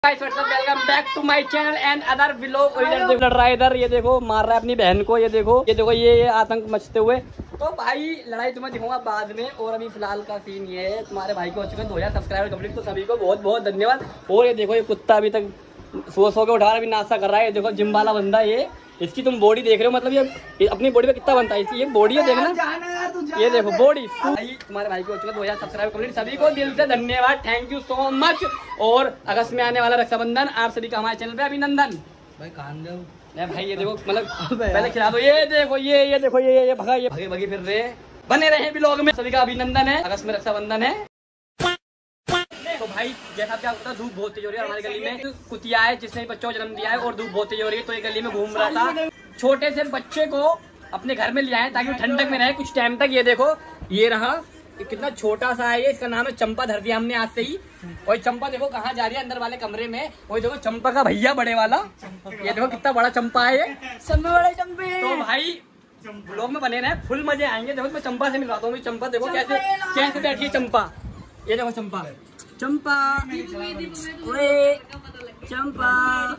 Welcome back to my channel and other vlog. लड़ रहा है इधर, ये देखो मार रहा है अपनी बहन को, ये देखो ये आतंक मचते हुए। तो भाई लड़ाई तुम्हें दिखाऊंगा बाद में, और अभी फिलहाल का सीन ये है, तुम्हारे भाई को हो चुके हैं 2000 सब्सक्राइबर कंप्लीट। तो सभी को बहुत बहुत धन्यवाद। और ये देखो ये कुत्ता अभी तक सो के उठा रहा है, अभी नाश्ता कर रहा है। ये देखो जिम वाला बंदा, ये इसकी तुम बॉडी देख रहे हो, मतलब ये अपनी बॉडी पे कितना बनता है, ये बॉडी है देखना, ये देखो बॉडी। तुम्हारे भाई को हो चुका 2000 सब्सक्राइबर कंप्लीट। सभी को दिल से धन्यवाद, थैंक यू सो मच। और अगस्त में आने वाला रक्षाबंधन, आप सभी का हमारे चैनल पे अभिनंदन। भाई कान दो भाई, ये देखो मतलब पहले खिला दो। ये देखो ये देखो ये भगा, ये भगे भगे फिर रहे, बने रहे ब्लॉग में। सभी का अभिनंदन है, अगस्त में रक्षाबंधन है। तो भाई जैसा क्या होता है, धूप बहुत तेज हो रही है। हमारी गली में कुतिया है जिसने बच्चों को जन्म दिया है, और धूप बहुत तेज हो रही है। तो ये गली में घूम रहा था, छोटे से बच्चे को अपने घर में ले आए ताकि वो ठंडक में रहे कुछ टाइम तक। ये देखो ये रहा, ये कितना छोटा सा है, ये इसका नाम है चंपा। धर दिया हमने आज से ही। और चंपा देखो कहाँ जा रही है, अंदर वाले कमरे में। और देखो चंपा का भैया बड़े वाला, ये देखो कितना बड़ा चंपा है ये, सब बड़े चंपे। तो भाई ब्लॉग में बने रहे, फुल मजे आएंगे। देखो मैं चंपा से मिलवाता हूँ। चंपा देखो कैसे कैसे बैठी है चंपा, ये देखो चंपा चंपा ओए चंपा।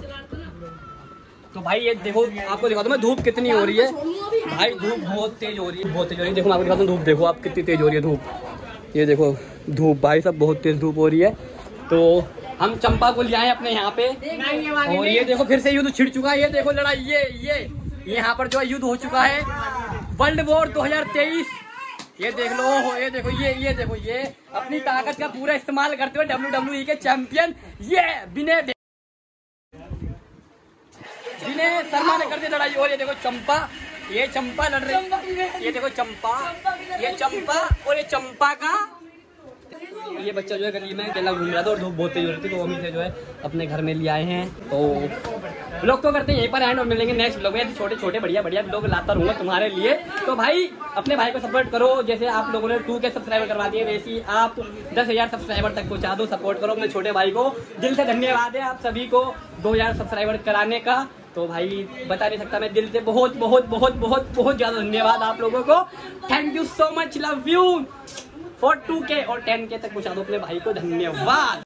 तो भाई ये देखो आपको दिखाता हूँ मैं, धूप कितनी हो रही है भाई, धूप बहुत तेज हो रही है, बहुत तेज हो रही है। देखो मैं आपको दिखाता हूँ धूप, देखो आप कितनी तेज हो रही है धूप। ये देखो धूप भाई सब बहुत तेज धूप हो रही है। तो हम चंपा को ले आए अपने यहाँ पे, और ये देखो फिर से युद्ध छिड़ चुका है। ये देखो लड़ाई, ये यहाँ पर जो है युद्ध हो चुका है, वर्ल्ड वॉर 2023। ये देख लो, ये देखो ये देखो ये अपनी ताकत का पूरा इस्तेमाल करते हुए WWE के चैंपियन ये विनय शर्मा ने कर दी लड़ाई। और ये देखो चंपा, ये चंपा लड़ रही, ये देखो चंपा, ये चंपा और ये चंपा का ये बच्चा जो है गली में अकेला घूम रहा था, और धूप बहुत तेज हो रही थी। तो हम इसे जो है अपने घर में ले आए हैं। तो लोग तो करते हैं यहीं पर एंड, और मिलेंगे नेक्स्ट ब्लॉग में। छोटे छोटे बढ़िया बढ़िया ब्लॉग लाता रहूंगा तुम्हारे लिए। तो भाई अपने भाई को सपोर्ट करो, जैसे आप लोगों ने 2K सब्सक्राइबर करवा दिए, वैसे ही आप 10,000 सब्सक्राइबर तक पहुंचा दो। सपोर्ट करो अपने छोटे भाई को, दिल से धन्यवाद है आप सभी को 2000 सब्सक्राइबर कराने का। तो भाई बता नहीं सकता मैं, दिल से बहुत बहुत बहुत बहुत बहुत ज्यादा धन्यवाद आप लोगों को। Thank you so much, love you. 4 2K और 10K तक पहुंचा दो अपने भाई को, धन्यवाद।